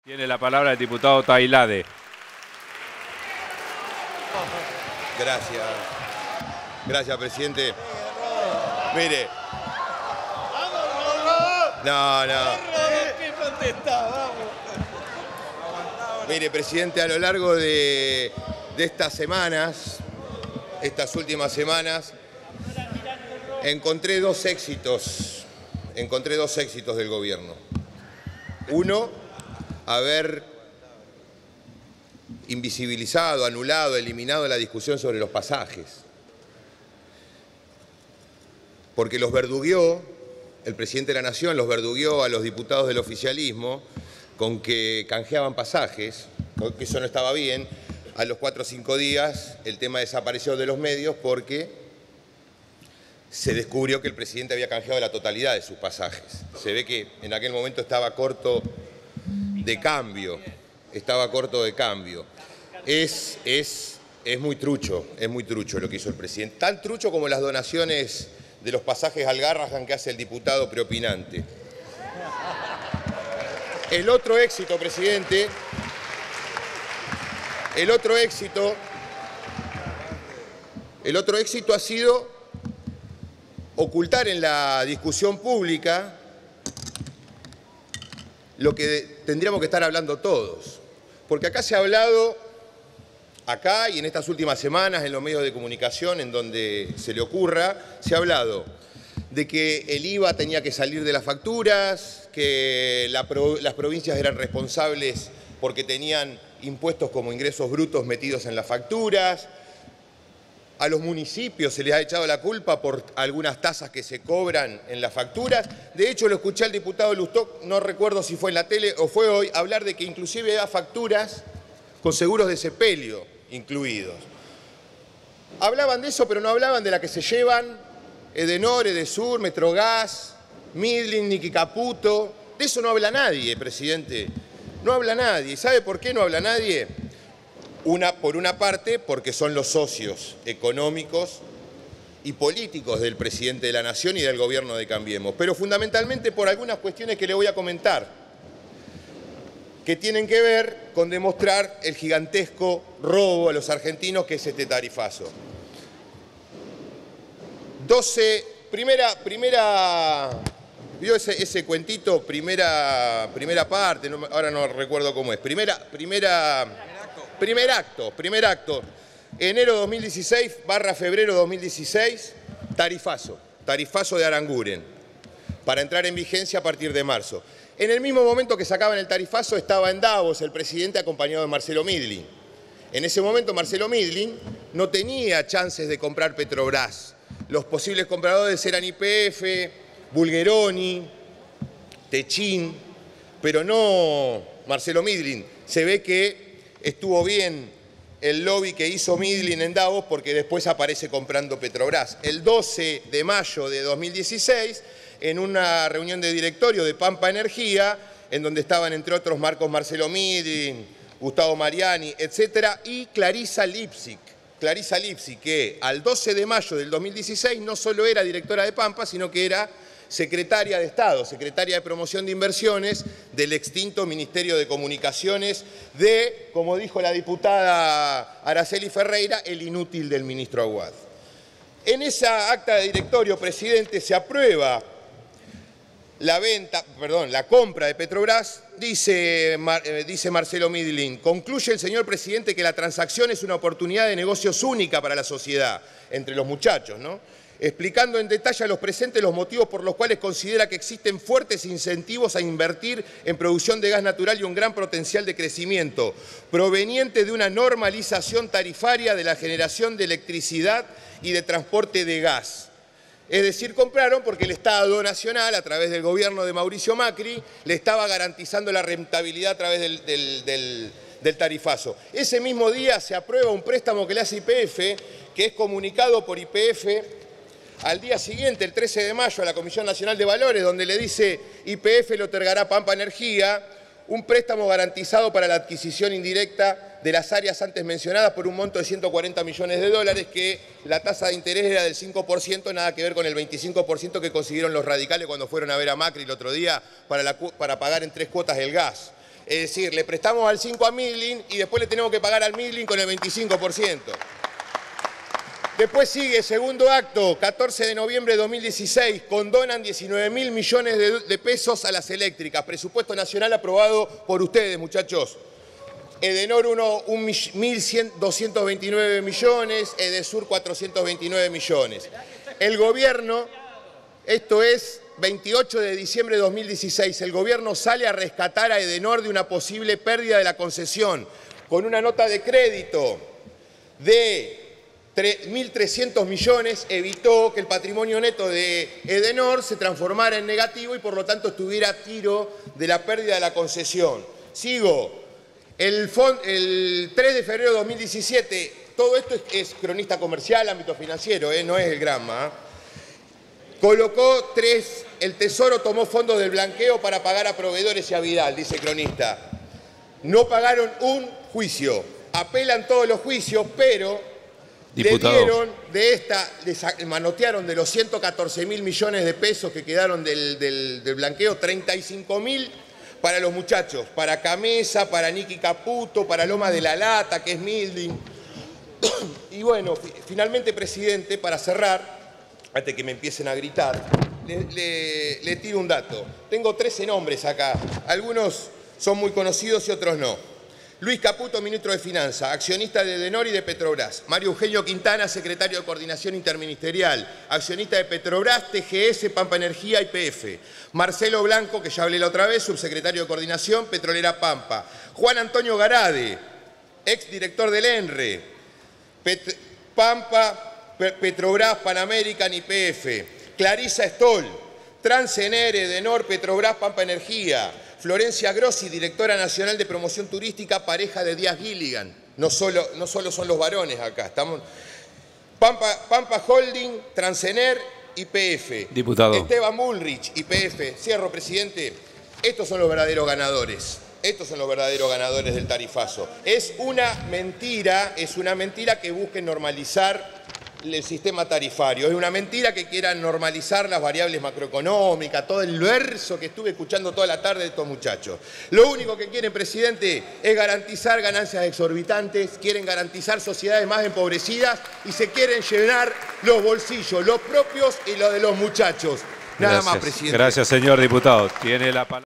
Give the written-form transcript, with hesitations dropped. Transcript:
Tiene la palabra el diputado Tailade. Gracias. Gracias, presidente. Mire. No. Mire, presidente, a lo largo de estas semanas, estas últimas semanas, encontré dos éxitos del gobierno. Uno, haber invisibilizado, anulado, eliminado la discusión sobre los pasajes. Porque los verdugueó, el presidente de la Nación los verdugueó a los diputados del oficialismo con que canjeaban pasajes, que eso no estaba bien. A los 4 o 5 días el tema desapareció de los medios porque se descubrió que el presidente había canjeado la totalidad de sus pasajes. Se ve que en aquel momento estaba corto de cambio, Es muy trucho lo que hizo el presidente. Tan trucho como las donaciones de los pasajes al Garrahan que hace el diputado preopinante. El otro éxito, presidente, el otro éxito ha sido ocultar en la discusión pública lo que tendríamos que estar hablando todos. Porque acá se ha hablado, acá y en estas últimas semanas en los medios de comunicación, en donde se le ocurra, se ha hablado de que el IVA tenía que salir de las facturas, que las provincias eran responsables porque tenían impuestos como ingresos brutos metidos en las facturas. A los municipios se les ha echado la culpa por algunas tasas que se cobran en las facturas. De hecho, lo escuché al diputado Lustó, no recuerdo si fue en la tele o fue hoy, hablar de que inclusive había facturas con seguros de sepelio incluidos. Hablaban de eso, pero no hablaban de la que se llevan Edenor, Edesur, Metrogas, Midlin, Nicky Caputo. De eso no habla nadie, presidente. No habla nadie. ¿Sabe por qué no habla nadie? Por una parte, porque son los socios económicos y políticos del presidente de la Nación y del gobierno de Cambiemos, pero fundamentalmente por algunas cuestiones que le voy a comentar, que tienen que ver con demostrar el gigantesco robo a los argentinos que es este tarifazo. ¿Vio ese cuentito? Primera parte, ahora no recuerdo cómo es. Primer acto, enero 2016 / febrero 2016, tarifazo de Aranguren, para entrar en vigencia a partir de marzo. En el mismo momento que sacaban el tarifazo estaba en Davos el presidente acompañado de Marcelo Midlin. En ese momento Marcelo Midlin no tenía chances de comprar Petrobras. Los posibles compradores eran YPF, Bulgeroni, Techin, pero no Marcelo Midlin. Se ve que estuvo bien el lobby que hizo Midlin en Davos porque después aparece comprando Petrobras. El 12 de mayo de 2016, en una reunión de directorio de Pampa Energía, en donde estaban entre otros Marcelo Midlin, Gustavo Mariani, etcétera, y Clarisa Lipsic, que al 12 de mayo del 2016 no solo era directora de Pampa, sino que era secretaria de Estado, secretaria de Promoción de Inversiones del extinto Ministerio de Comunicaciones de, como dijo la diputada Araceli Ferreira, el inútil del ministro Aguad. En esa acta de directorio, presidente, se aprueba la compra de Petrobras. Dice Marcelo Midlin: concluye el señor presidente que la transacción es una oportunidad de negocios única para la sociedad, entre los muchachos, ¿no? Explicando en detalle a los presentes los motivos por los cuales considera que existen fuertes incentivos a invertir en producción de gas natural y un gran potencial de crecimiento, proveniente de una normalización tarifaria de la generación de electricidad y de transporte de gas. Es decir, compraron porque el Estado Nacional, a través del gobierno de Mauricio Macri, le estaba garantizando la rentabilidad a través del tarifazo. Ese mismo día se aprueba un préstamo que le hace YPF, que es comunicado por YPF al día siguiente, el 13 de mayo, a la Comisión Nacional de Valores, donde le dice: YPF le otorgará a Pampa Energía un préstamo garantizado para la adquisición indirecta de las áreas antes mencionadas por un monto de 140 millones de dólares, que la tasa de interés era del 5%, nada que ver con el 25% que consiguieron los radicales cuando fueron a ver a Macri el otro día para pagar en 3 cuotas el gas. Es decir, le prestamos al 5 a Midlin y después le tenemos que pagar al Midlin con el 25%. Después sigue, segundo acto, 14 de noviembre de 2016, condonan 19.000 millones de pesos a las eléctricas, presupuesto nacional aprobado por ustedes, muchachos. Edenor 1.229 millones, Edesur 429 millones. El gobierno, esto es 28 de diciembre de 2016, el gobierno sale a rescatar a Edenor de una posible pérdida de la concesión con una nota de crédito de 1.300 millones, evitó que el patrimonio neto de Edenor se transformara en negativo y por lo tanto estuviera a tiro de la pérdida de la concesión. Sigo. El 3 de febrero de 2017, todo esto es cronista comercial, ámbito financiero, no es el Granma. Colocó el Tesoro tomó fondos del blanqueo para pagar a proveedores y a Vidal, dice el cronista. No pagaron un juicio. Apelan todos los juicios, pero Diputado. Manotearon de los 114.000 millones de pesos que quedaron del blanqueo, 35.000 para los muchachos, para Camesa, para Niki Caputo, para Loma de la Lata, que es Midlin. Y bueno, finalmente, presidente, para cerrar, antes que me empiecen a gritar, le tiro un dato. Tengo 13 nombres acá, algunos son muy conocidos y otros no. Luis Caputo, ministro de Finanzas, accionista de Edenor y de Petrobras. Mario Eugenio Quintana, secretario de Coordinación Interministerial, accionista de Petrobras, TGS, Pampa Energía, YPF. Marcelo Blanco, que ya hablé la otra vez, subsecretario de Coordinación, Petrolera Pampa. Juan Antonio Garade, exdirector del ENRE. Pampa, Petrobras, Panamerican, YPF. Clarisa Stoll, Transener, Edenor, Petrobras, Pampa Energía. Florencia Grossi, directora nacional de promoción turística, pareja de Díaz Gilligan. No solo son los varones acá. Estamos Pampa Holding, Transener, YPF. Diputado. Esteban Bullrich, YPF. Cierro, presidente. Estos son los verdaderos ganadores. Estos son los verdaderos ganadores del tarifazo. Es una mentira que busquen normalizar el sistema tarifario. Es una mentira que quieran normalizar las variables macroeconómicas, todo el verso que estuve escuchando toda la tarde de estos muchachos. Lo único que quieren, presidente, es garantizar ganancias exorbitantes, quieren garantizar sociedades más empobrecidas y se quieren llenar los bolsillos, los propios y los de los muchachos. Nada más, presidente. Gracias, señor diputado. Tiene la palabra.